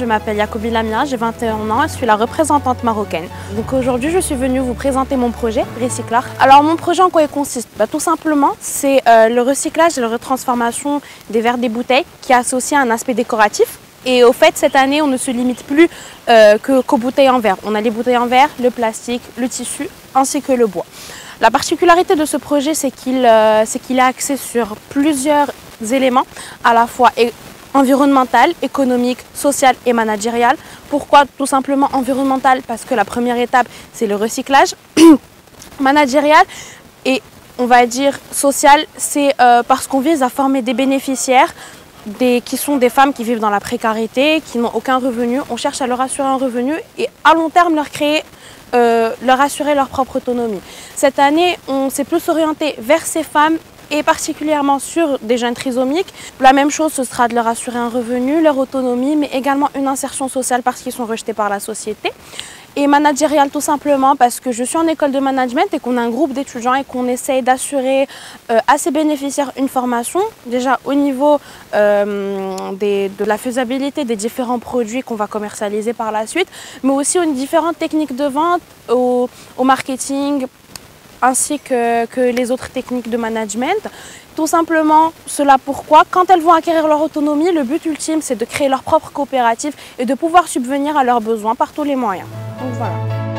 m'appelle Yacobi Lamia, j'ai 21 ans et je suis la représentante marocaine. Donc aujourd'hui, je suis venue vous présenter mon projet Recyclar. Alors mon projet, en quoi il consiste? Tout simplement, c'est le recyclage et la retransformation des verres des bouteilles qui est associé à un aspect décoratif. Et au fait, cette année, on ne se limite plus qu'aux bouteilles en verre. On a les bouteilles en verre, le plastique, le tissu ainsi que le bois. La particularité de ce projet, c'est qu'il est axé sur plusieurs éléments, à la fois environnemental, économique, social et managérial. Pourquoi? Tout simplement environnemental, parce que la première étape, c'est le recyclage. Managérial et on va dire social, c'est parce qu'on vise à former des bénéficiaires qui sont des femmes qui vivent dans la précarité, qui n'ont aucun revenu. On cherche à leur assurer un revenu et à long terme leur assurer leur propre autonomie. Cette année, on s'est plus orienté vers ces femmes et particulièrement sur des jeunes trisomiques. La même chose, ce sera de leur assurer un revenu, leur autonomie, mais également une insertion sociale parce qu'ils sont rejetés par la société. Et managérial tout simplement parce que je suis en école de management et qu'on a un groupe d'étudiants et qu'on essaye d'assurer à ces bénéficiaires une formation, déjà au niveau de la faisabilité des différents produits qu'on va commercialiser par la suite, mais aussi aux différentes techniques de vente, au marketing, ainsi que les autres techniques de management. Tout simplement, cela pourquoi, quand elles vont acquérir leur autonomie, le but ultime, c'est de créer leur propre coopérative et de pouvoir subvenir à leurs besoins par tous les moyens. Donc voilà.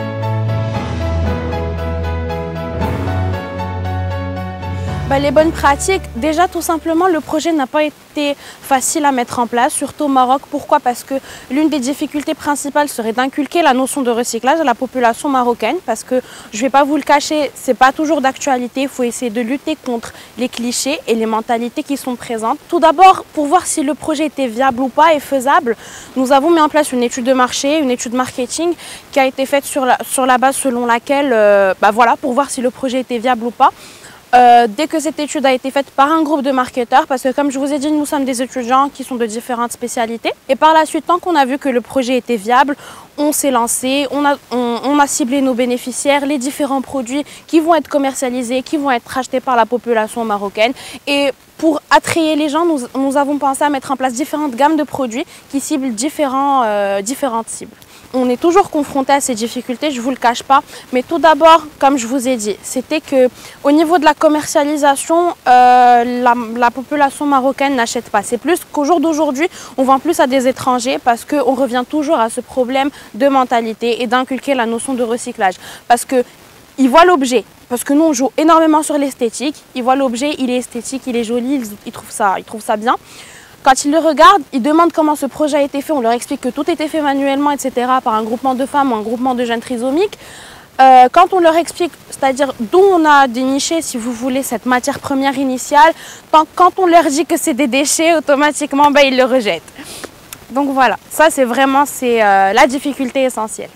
Les bonnes pratiques, déjà tout simplement le projet n'a pas été facile à mettre en place, surtout au Maroc. Pourquoi? Parce que l'une des difficultés principales serait d'inculquer la notion de recyclage à la population marocaine, parce que je ne vais pas vous le cacher, c'est pas toujours d'actualité. Il faut essayer de lutter contre les clichés et les mentalités qui sont présentes. Tout d'abord, pour voir si le projet était viable ou pas et faisable, nous avons mis en place une étude de marché, une étude marketing qui a été faite sur la base selon laquelle, voilà, pour voir si le projet était viable ou pas. Dès que cette étude a été faite par un groupe de marketeurs, parce que comme je vous ai dit, nous sommes des étudiants qui sont de différentes spécialités. Et par la suite, tant qu'on a vu que le projet était viable, on s'est lancé, on a ciblé nos bénéficiaires, les différents produits qui vont être commercialisés, qui vont être achetés par la population marocaine. Et pour attrayer les gens, nous avons pensé à mettre en place différentes gammes de produits qui ciblent différentes cibles. On est toujours confronté à ces difficultés, je ne vous le cache pas. Mais tout d'abord, comme je vous ai dit, c'était qu'au niveau de la commercialisation, la population marocaine n'achète pas. C'est plus qu'au jour d'aujourd'hui, on vend plus à des étrangers parce qu'on revient toujours à ce problème de mentalité et d'inculquer la notion de recyclage. Parce qu'ils voient l'objet. Parce que nous, on joue énormément sur l'esthétique. Ils voient l'objet, il est esthétique, il est joli, ils trouvent ça bien. Quand ils le regardent, ils demandent comment ce projet a été fait. On leur explique que tout était fait manuellement, etc. par un groupement de femmes ou un groupement de jeunes trisomiques. Quand on leur explique, c'est-à-dire d'où on a déniché, si vous voulez, cette matière première initiale, quand on leur dit que c'est des déchets, automatiquement, ils le rejettent. Donc voilà, ça c'est vraiment la difficulté essentielle.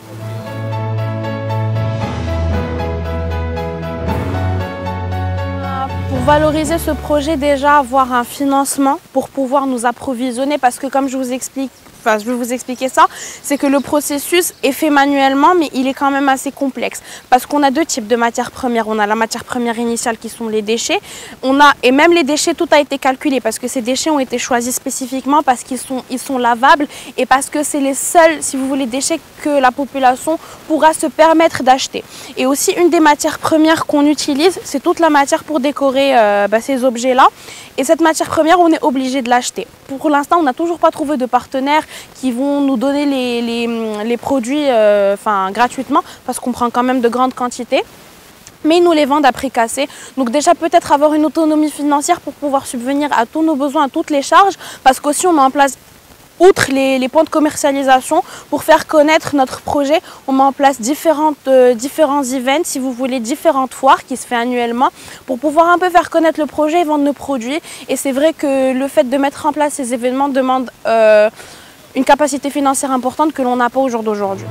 Pour valoriser ce projet, déjà avoir un financement pour pouvoir nous approvisionner, parce que comme je vais vous expliquer ça, c'est que le processus est fait manuellement, mais il est quand même assez complexe. Parce qu'on a deux types de matières premières. On a la matière première initiale qui sont les déchets. Et même les déchets, tout a été calculé parce que ces déchets ont été choisis spécifiquement parce qu'ils sont lavables et parce que c'est les seuls, si vous voulez, déchets que la population pourra se permettre d'acheter. Et aussi, une des matières premières qu'on utilise, c'est toute la matière pour décorer ces objets-là. Et cette matière première, on est obligé de l'acheter. Pour l'instant, on n'a toujours pas trouvé de partenaires qui vont nous donner les produits gratuitement parce qu'on prend quand même de grandes quantités. Mais ils nous les vendent à prix cassé. Donc déjà peut-être avoir une autonomie financière pour pouvoir subvenir à tous nos besoins, à toutes les charges. Parce qu'aussi on met en place, outre les points de commercialisation, pour faire connaître notre projet, on met en place différents events, si vous voulez, différentes foires qui se font annuellement pour pouvoir un peu faire connaître le projet et vendre nos produits. Et c'est vrai que le fait de mettre en place ces événements demande une capacité financière importante que l'on n'a pas au jour d'aujourd'hui.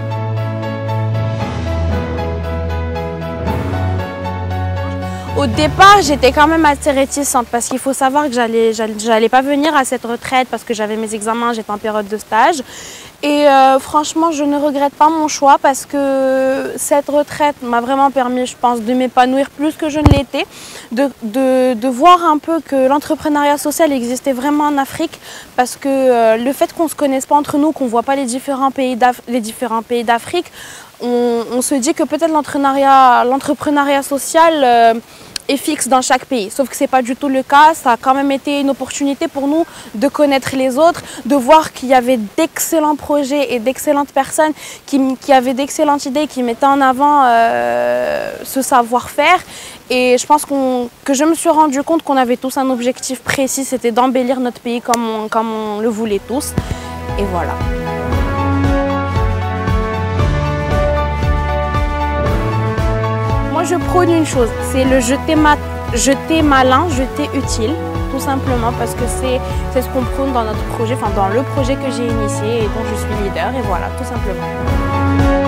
Au départ, j'étais quand même assez réticente parce qu'il faut savoir que j'allais pas venir à cette retraite parce que j'avais mes examens, j'étais en période de stage. Et franchement, je ne regrette pas mon choix parce que cette retraite m'a vraiment permis, je pense, de m'épanouir plus que je ne l'étais, de voir un peu que l'entrepreneuriat social existait vraiment en Afrique, parce que le fait qu'on ne se connaisse pas entre nous, qu'on ne voit pas les différents pays d'Afrique, on se dit que peut-être l'entrepreneuriat social est fixe dans chaque pays. Sauf que ce n'est pas du tout le cas. Ça a quand même été une opportunité pour nous de connaître les autres, de voir qu'il y avait d'excellents projets et d'excellentes personnes qui avaient d'excellentes idées, qui mettaient en avant ce savoir-faire. Et je pense que je me suis rendu compte qu'on avait tous un objectif précis, c'était d'embellir notre pays comme on le voulait tous. Et voilà. Moi, je prône une chose, c'est le jeter malin, jeter utile, tout simplement, parce que c'est ce qu'on prône dans notre projet, enfin dans le projet que j'ai initié et dont je suis leader, et voilà, tout simplement.